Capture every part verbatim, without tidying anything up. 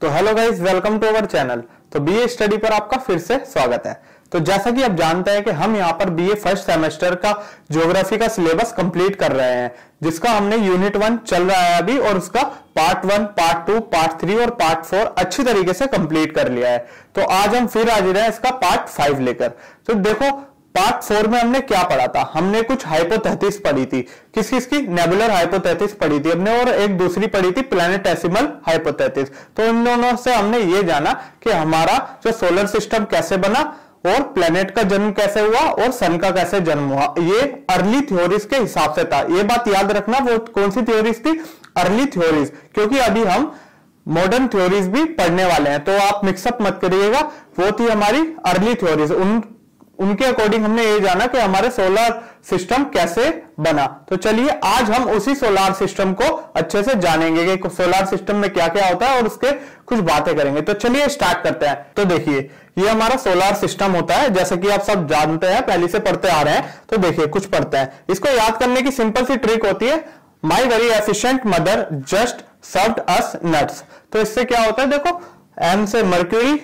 तो hello guys, welcome to our channel. तो BA study पर आपका फिर से स्वागत है। तो जैसा कि आप जानते हैं कि हम यहाँ पर बीए फर्स्ट सेमेस्टर का ज्योग्राफी का सिलेबस कंप्लीट कर रहे हैं, जिसका हमने यूनिट वन चल रहा है अभी, और उसका part one, part two, part three और पार्ट फोर अच्छी तरीके से कंप्लीट कर लिया है। तो आज हम फिर हाजिर हैं इसका पार्ट फाइव लेकर। तो देखो, पार्ट फोर में हमने क्या पढ़ा था? हमने कुछ हाइपोथेसिस पढ़ी थी। किस किस की? नेबुलर हाइपोथेसिस पढ़ी थी हमने, और एक दूसरी पढ़ी थी प्लैनेटेसिमल हाइपोथेसिस। तो इन दोनों से हमने ये जाना कि हमारा जो सोलर सिस्टम कैसे बना, और प्लेनेट का जन्म कैसे हुआ, और सन का कैसे जन्म हुआ। ये अर्ली थ्योरीज के हिसाब से था। ये बात याद रखना, वो कौन सी थ्योरीज थी? अर्ली थ्योरीज, क्योंकि अभी हम मॉडर्न थ्योरीज भी पढ़ने वाले हैं, तो आप मिक्सअप मत करिएगा। वो थी हमारी अर्ली थ्योरीज। उन उनके अकॉर्डिंग हमने ये जाना कि हमारे सोलर सिस्टम कैसे बना। तो चलिए आज हम उसी सोलर सिस्टम को अच्छे से जानेंगे कि सोलर सिस्टम में क्या क्या होता है, और उसके कुछ बातें करेंगे। तो चलिए स्टार्ट करते हैं। तो देखिए, ये हमारा सोलर सिस्टम होता है, जैसे कि आप सब जानते हैं, पहले से पढ़ते आ रहे हैं। तो देखिए, कुछ पढ़ते हैं। इसको याद करने की सिंपल सी ट्रिक होती है, my very efficient mother just served us nuts. तो इससे क्या होता है? देखो, एम से मर्क्यूरी,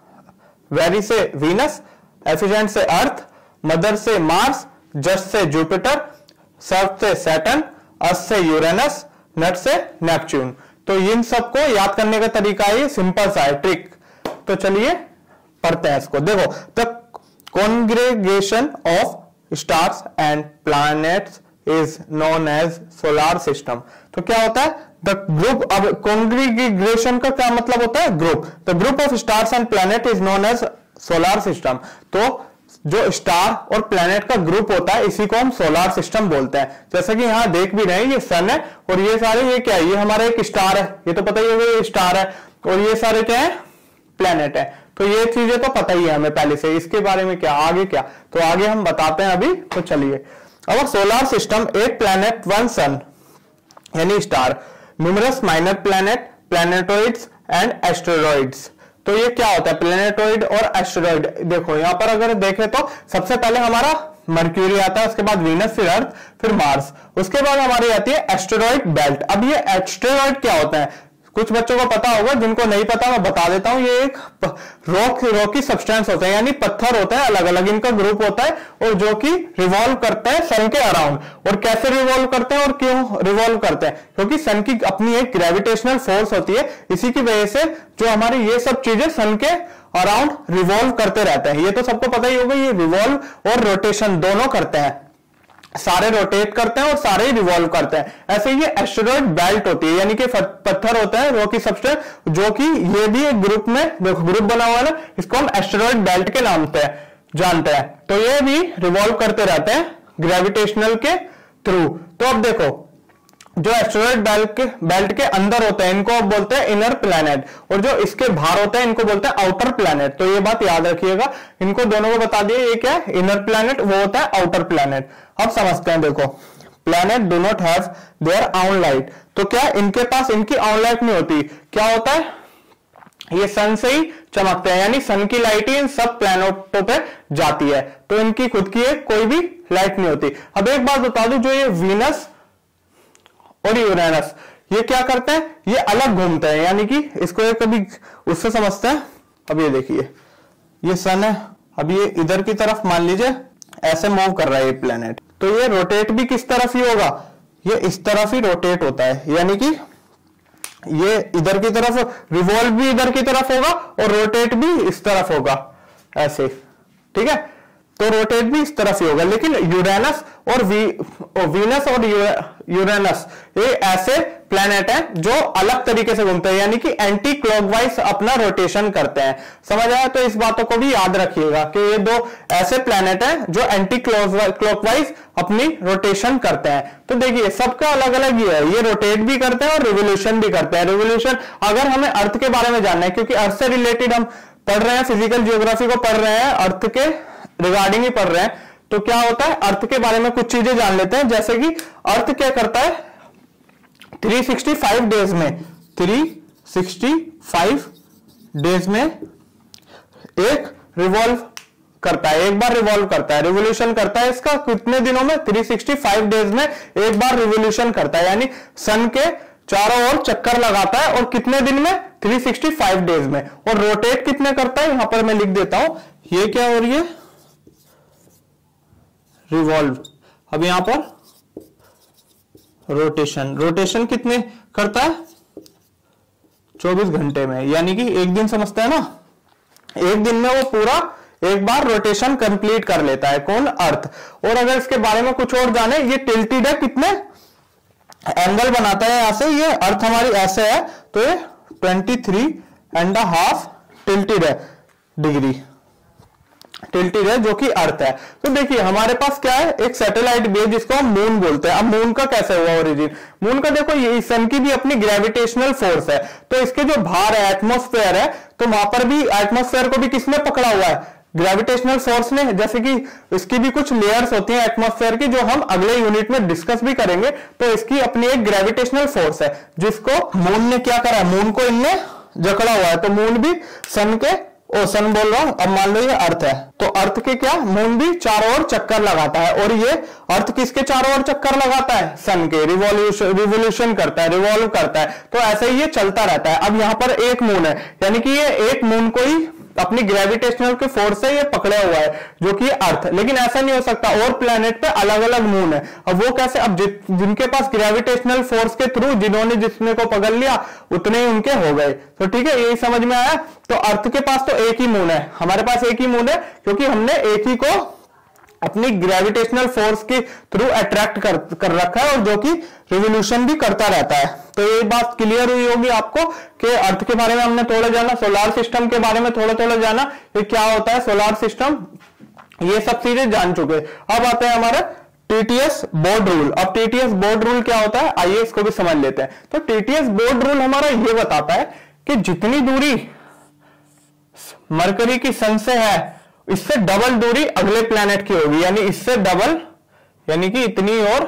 वेरी से वीनस, एफिशिएंट से अर्थ, मदर से मार्स, जस्ट से जुपिटर, सर्व से सैटर्न, अस से यूरेनस, नट से नेपच्यून। तो इन सबको याद करने का तरीका है, सिंपल सा है, ट्रिक। तो चलिए पढ़ते हैं इसको। देखो, the congregation of stars and planets is known as solar system. तो क्या होता है? The group. अब कॉन्ग्रेगेशन का क्या मतलब होता है? Group. The group of stars and planet is known as solar system. तो जो स्टार और प्लैनेट का ग्रुप होता है, इसी को हम सोलर सिस्टम बोलते हैं। जैसा कि यहां देख भी रहे हैं, ये सन है, और ये सारे ये क्या है? ये हमारा एक स्टार है, ये तो पता ही होगा, ये स्टार है, और ये सारे क्या है? प्लैनेट है। तो ये चीजें तो पता ही है हमें पहले से। इसके बारे में क्या आगे क्या, तो आगे हम बताते हैं अभी। तो चलिए, अब solar system, eight planet, one sun यानी star, numerous minor planet, planetoids and asteroids. तो ये क्या होता है? प्लैनेटोइड और एस्टेरॉइड। देखो यहां पर अगर देखें तो सबसे पहले हमारा मर्क्यूरी आता है, उसके बाद वीनस, फिर अर्थ, फिर मार्स, उसके बाद हमारी आती है एस्टेरॉइड बेल्ट। अब ये एस्टेरॉइड क्या होता है? कुछ बच्चों को पता होगा, जिनको नहीं पता मैं बता देता हूं। ये एक रॉक रॉकी सब्सटेंस होते हैं, यानी पत्थर होते हैं, अलग अलग इनका ग्रुप होता है, और जो कि रिवॉल्व करते हैं सन के अराउंड। और कैसे रिवॉल्व करते हैं और क्यों रिवॉल्व करते हैं? क्योंकि सन की अपनी एक ग्रेविटेशनल फोर्स होती है, इसी की वजह से जो हमारी ये सब चीजें सन के अराउंड रिवॉल्व करते रहते हैं। ये तो सबको पता ही होगा, ये रिवॉल्व और रोटेशन दोनों करते हैं, सारे रोटेट करते हैं और सारे ही रिवॉल्व करते हैं। ऐसे ये एस्टेरॉइड बेल्ट होती है, यानी कि पत्थर होता है, रॉकी सब्सटेंस, जो कि ये भी एक ग्रुप में, देखो ग्रुप बना हुआ है ना, इसको हम एस्टेरॉइड बेल्ट के नाम से जानते हैं। तो ये भी रिवॉल्व करते रहते हैं ग्रेविटेशनल के थ्रू। तो अब देखो, जो एस्टेरॉइड बेल्ट के बेल्ट के अंदर होते हैं, इनको बोलते हैं इनर प्लैनेट, और जो इसके बाहर होते हैं, इनको बोलते हैं आउटर प्लैनेट। तो ये बात याद रखिएगा, इनको दोनों को बता दिए। ये क्या है? इनर प्लैनेट, वो होता है आउटर प्लैनेट। अब समझते हैं। देखो, planet do not have their own light. तो क्या इनके पास इनकी ओन लाइट नहीं होती? क्या होता है? ये सन से ही चमकते हैं, यानी सन की लाइट ही इन सब प्लैनेटों पे जाती है। तो इनकी खुद की एक कोई भी लाइट नहीं होती। अब एक बात बता दूं, जो ये वीनस और यूरेनस, ये क्या करते हैं? ये अलग घूमते हैं, यानी कि इसको एक कभी उससे समझते हैं। अब ये देखिए, ये सन है, अब ये इधर की तरफ मान लीजिए ऐसे मूव कर रहा है ये प्लेनेट, तो ये रोटेट भी किस तरफ ही होगा? ये इस तरफ ही रोटेट होता है, यानी कि ये इधर की तरफ रिवॉल्व भी इधर की तरफ होगा, और रोटेट भी इस तरफ होगा, ऐसे। ठीक है, तो रोटेट भी इस तरफ ही होगा। लेकिन यूरेनस और वी वीनस और यूरेनस, ये ऐसे प्लैनेट हैं जो अलग तरीके से घूमते हैं, यानी कि एंटी क्लॉकवाइज अपना रोटेशन करते हैं। समझ आया? तो इस बातों को भी याद रखिएगा कि ये दो ऐसे प्लैनेट हैं जो एंटी क्लॉकवाइज अपनी रोटेशन करते हैं। तो देखिए, सबका अलग अलग ही है, ये रोटेट भी करते हैं और रिवोल्यूशन भी करते हैं। रिवोल्यूशन, अगर हमें अर्थ के बारे में जानना है, क्योंकि अर्थ से रिलेटेड हम पढ़ रहे हैं, फिजिकल जियोग्राफी को पढ़ रहे हैं, अर्थ के रिगार्डिंग ही पढ़ रहे हैं, तो क्या होता है? अर्थ के बारे में कुछ चीजें जान लेते हैं। जैसे कि अर्थ क्या करता है? तीन सौ पैंसठ डेज में तीन सौ पैंसठ डेज में एक रिवॉल्व करता है, एक बार रिवॉल्व करता है, रिवोल्यूशन करता है। इसका कितने दिनों में? तीन सौ पैंसठ डेज में एक बार रिवोल्यूशन करता है, यानी सन के चारों ओर चक्कर लगाता है। और कितने दिन में? थ्री सिक्सटी फाइव डेज में। और रोटेट कितने करता है, यहां पर मैं लिख देता हूं, ये क्या हो रही है, रिवॉल्व। अब यहां पर रोटेशन, रोटेशन कितने करता है, चौबीस घंटे में, यानी कि एक दिन समझते हैं ना, एक दिन में वो पूरा एक बार रोटेशन कंप्लीट कर लेता है, कौन, अर्थ। और अगर इसके बारे में कुछ और जाने, ये टिल्टेड है, कितने एंगल बनाता है यहां से, ये अर्थ हमारी ऐसे है तो ये twenty three and half tilted है, डिग्री टिल्टेड है, जो कि अर्थ है। तो देखिए हमारे पास क्या है, एक सैटेलाइट भी है जिसको हम मून बोलते हैं। अब मून का कैसे हुआ ओरिजिन, मून का देखो, ये सन की भी अपनी ग्रेविटेशनल फोर्स है, तो इसके जो भार है, एटमॉस्फेयर है, तो वहां पर भी एटमॉस्फेयर को भी किसने पकड़ा हुआ है, ग्रेविटेशनल फोर्स ने। जैसे कि इसकी भी कुछ लेयर्स होती हैं एटमॉस्फेयर की, जो हम अगले यूनिट में डिस्कस भी करेंगे। तो इसकी अपनी एक ग्रेविटेशनल फोर्स है, जिसको मून ने क्या करा, मून को इनने जकड़ा हुआ है। तो मून भी सन के, ओ सन बोल रहा हूं, अब मान लो ये अर्थ है, तो अर्थ के क्या, मून भी चारों ओर चक्कर लगाता है, और ये अर्थ किसके चारों ओर चक्कर लगाता है, सन के, रिवॉल्यूशन रिवोल्यूशन करता है, रिवॉल्व करता है। तो ऐसे ही ये चलता रहता है। अब यहां पर एक मून है, यानी कि ये एक मून को ही अपनी ग्रेविटेशनल के फोर्स से ये पकड़ा हुआ है, जो कि अर्थ। लेकिन ऐसा नहीं हो सकता, और प्लेनेट पे अलग अलग मून है। अब वो कैसे, अब जिनके पास ग्रेविटेशनल फोर्स के थ्रू जिन्होंने जिसने को पकड़ लिया उतने ही उनके हो गए। तो ठीक है, यही समझ में आया। तो अर्थ के पास तो एक ही मून है, हमारे पास एक ही मून है, क्योंकि हमने एक ही को अपनी ग्रेविटेशनल फोर्स के थ्रू अट्रैक्ट कर, कर रखा है, और जो कि रिवोल्यूशन भी करता रहता है। तो ये बात क्लियर हुई होगी आपको कि अर्थ के बारे में हमने थोड़ा जाना, सोलार सिस्टम के बारे में थोड़ा थोड़ा जाना, ये क्या होता है सोलार सिस्टम, ये सब चीजें जान चुके। अब आते हैं हमारे टीटीएस बोर्ड रूल। अब टीटीएस बोर्ड रूल क्या होता है, आइए इसको भी समझ लेते हैं। तो टीटीएस बोर्ड रूल हमारा ये बताता है कि जितनी दूरी मरकरी की सन से है, इससे डबल दूरी अगले प्लैनेट की होगी, यानी इससे डबल, यानी कि इतनी और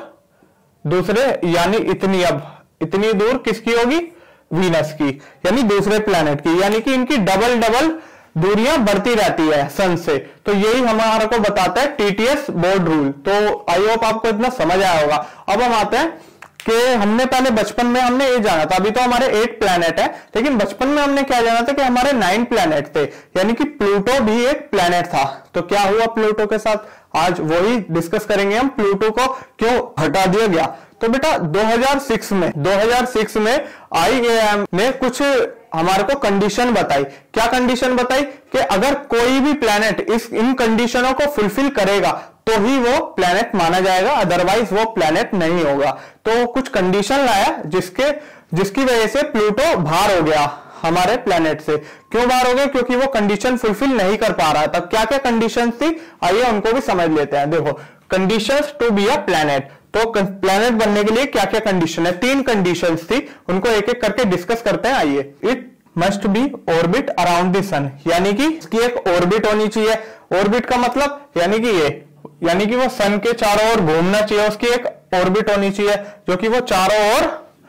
दूसरे, यानी इतनी, अब इतनी दूर किसकी होगी, वीनस की, यानी दूसरे प्लैनेट की, यानी कि इनकी डबल डबल दूरियां बढ़ती रहती है सन से। तो यही हमारा को बताता है टीटीएस बोर्ड रूल। तो आई होप आपको इतना समझ आया होगा। अब हम आते हैं कि हमने पहले बचपन में हमने ये जाना था, अभी तो हमारे एट प्लैनेट है, लेकिन बचपन में हमने क्या जाना था कि हमारे नाइन प्लैनेट थे, यानी कि प्लूटो भी एक प्लैनेट था। तो क्या हुआ प्लूटो के साथ, आज वही डिस्कस करेंगे हम, प्लूटो को क्यों हटा दिया गया। तो बेटा दो हज़ार छह में दो हज़ार छह में आईएएम ने कुछ हमारे को कंडीशन बताई। क्या कंडीशन बताई कि अगर कोई भी प्लैनेट इस इन कंडीशनों को फुलफिल करेगा तो ही वो प्लैनेट माना जाएगा, अदरवाइज वो प्लैनेट नहीं होगा। तो कुछ कंडीशन लाया जिसके जिसकी वजह से प्लूटो बाहर हो गया हमारे प्लैनेट से। क्यों बाहर हो गया, क्योंकि वो कंडीशन फुलफिल नहीं कर पा रहा था। क्या क्या कंडीशन थी, आइए उनको भी समझ लेते हैं। देखो, conditions to be a planet, तो प्लैनेट बनने के लिए क्या क्या कंडीशन है, तीन कंडीशंस थी, उनको एक एक करके डिस्कस करते हैं। आइए, it must be orbit around the sun, यानी कि इसकी एक ऑर्बिट होनी चाहिए। ऑर्बिट का मतलब यानी कि ये, यानी कि वो सन के चारों ओर घूमना चाहिए, उसकी एक ऑर्बिट होनी चाहिए जो कि वो चारों ओर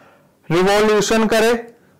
रिवॉल्यूशन करे,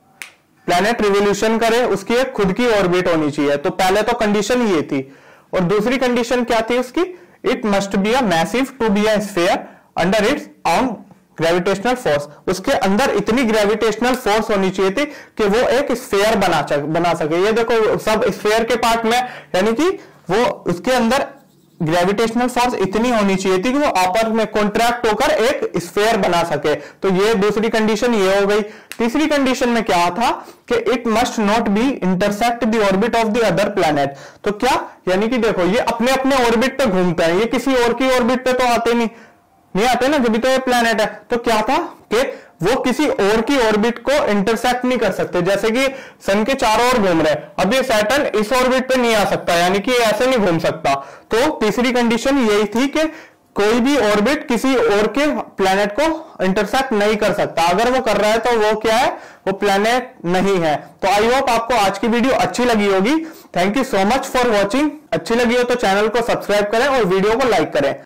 प्लैनेट रिवॉल्यूशन करे, उसकी एक खुद की ऑर्बिट होनी चाहिए। तो पहले तो कंडीशन ये थी। और दूसरी कंडीशन क्या थी उसकी, it must be a massive to be a sphere under its own gravitational force, उसके अंदर इतनी ग्रेविटेशनल फोर्स होनी चाहिए थी कि वो एक स्फीयर बना बना सके। ये देखो सब स्फीयर के पार्ट में, यानी कि वो उसके अंदर ग्रेविटेशनल फोर्स इतनी होनी चाहिए थी कि वो आपस में कॉन्ट्रैक्ट होकर एक स्फीयर बना सके। तो ये दूसरी कंडीशन ये हो गई। तीसरी कंडीशन में क्या था कि it must not be intersect the orbit of the other planet. तो क्या, यानी कि देखो ये अपने अपने ऑर्बिट पे घूमते हैं, ये किसी और की ऑर्बिट पे तो आते नहीं नहीं आते ना, जब भी तो ये प्लैनेट है। तो क्या था कि वो किसी और की ऑर्बिट को इंटरसेक्ट नहीं कर सकते, जैसे कि सन के चारों ओर घूम रहे, अब ये सैटर्न इस ऑर्बिट पे नहीं आ सकता, यानी कि ऐसे नहीं घूम सकता। तो तीसरी कंडीशन यही थी कि कोई भी ऑर्बिट किसी और के प्लैनेट को इंटरसेक्ट नहीं कर सकता। अगर वो कर रहा है तो वो क्या है, वो प्लैनेट नहीं है। तो आई होप आपको आज की वीडियो अच्छी लगी होगी। Thank you so much for watching. अच्छी लगी हो तो चैनल को सब्सक्राइब करें और वीडियो को लाइक करें।